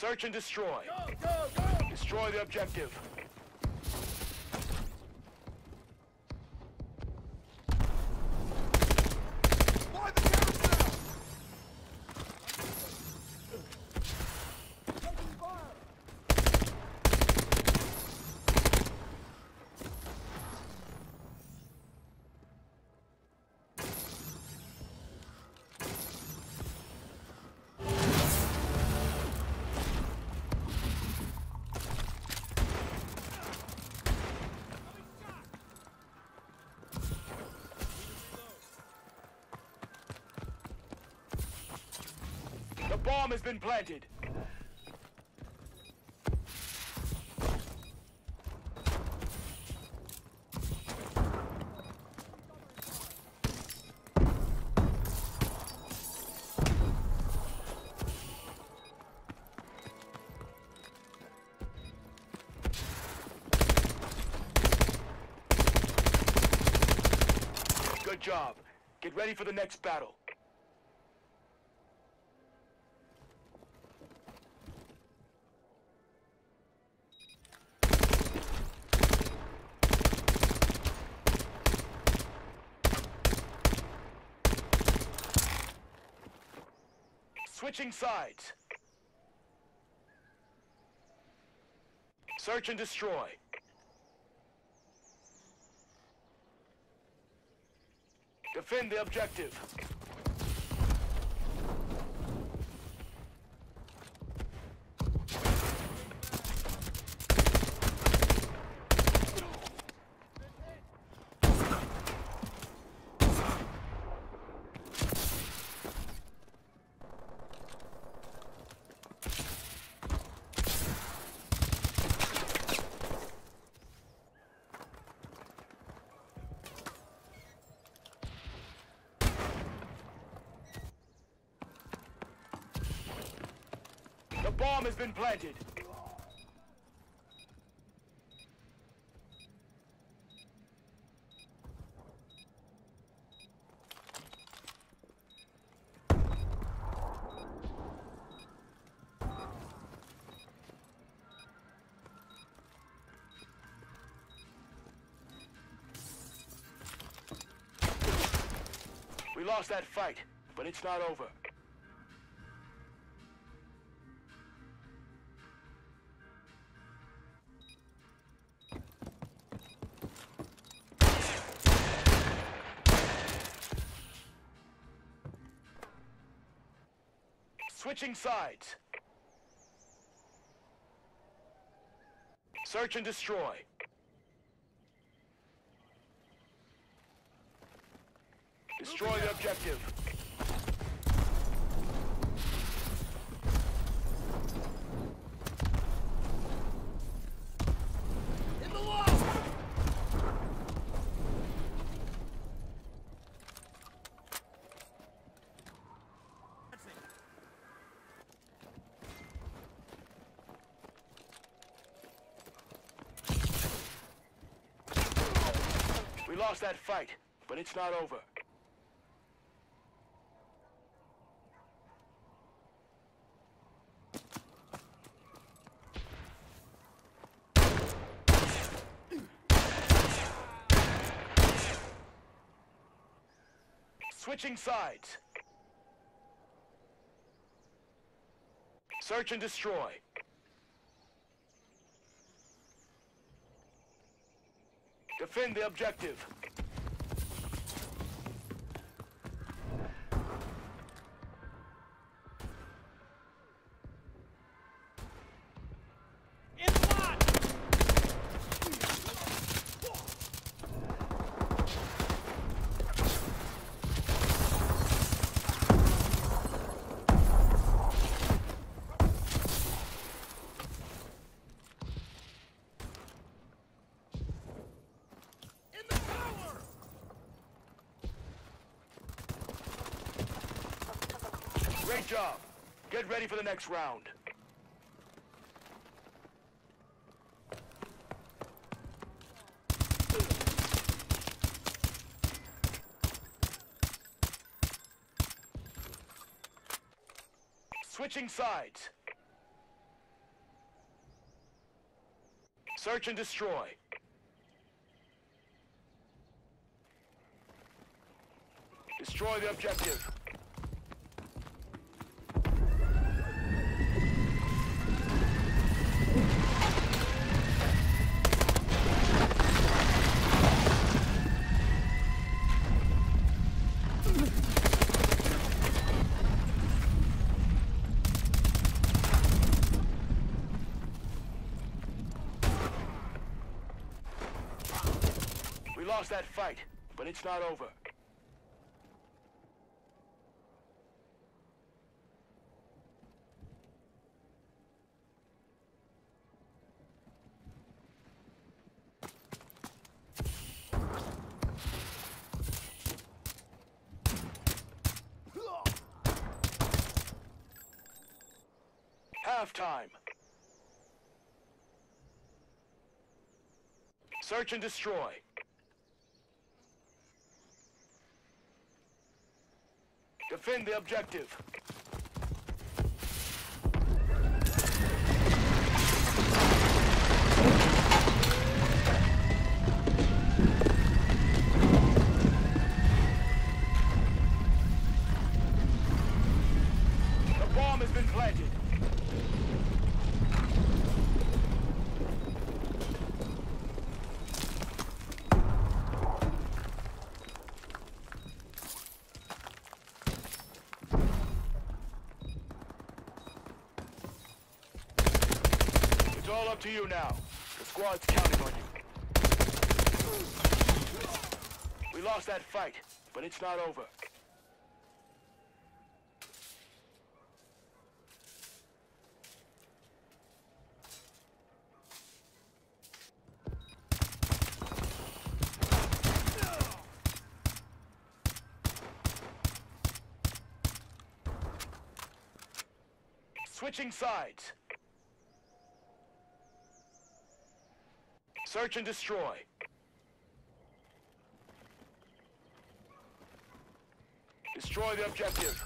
Search and destroy. Go, go, go! Destroy the objective. Fly the carousel! Taking fire! The bomb has been planted. Good job. Get ready for the next battle. Switching sides. Search and destroy. Defend the objective. The bomb has been planted. We lost that fight, but it's not over. Switching sides. Search and destroy. Destroy the objective. In the wall! We lost that fight, but it's not over. Switching sides. Search and destroy. Defend the objective. In the lot! In the tower! Great job. Get ready for the next round. Switching sides. Search and destroy. Destroy the objective. We lost that fight, but it's not over. Halftime. Search and destroy. Defend the objective. The bomb has been planted. It's all up to you now. The squad's counting on you. We lost that fight, but it's not over. Switching sides. Search and destroy. Destroy the objective.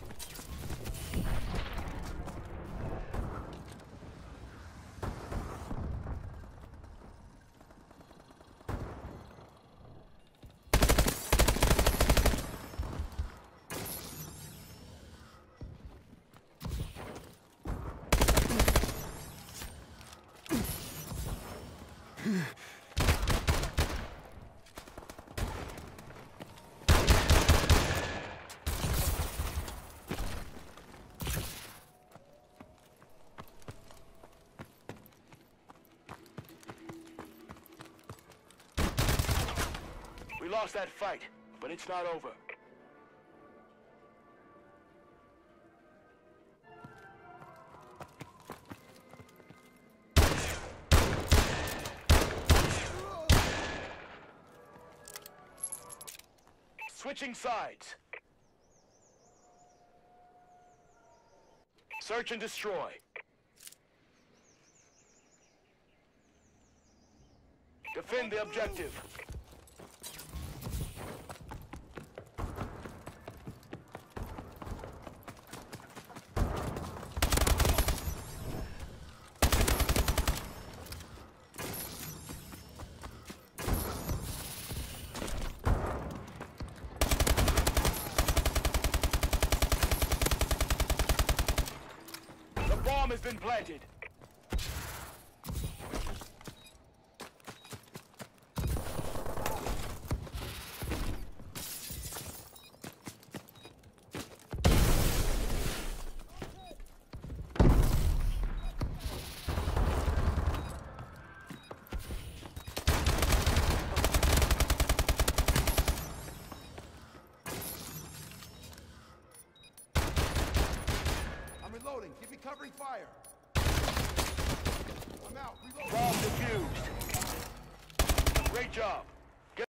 We lost that fight, but it's not over. Switching sides. Search and destroy. Defend the objective. The bomb has been planted. I'm reloading. Give me covering fire. I'm out. Reloading. Bomb defused. Great job.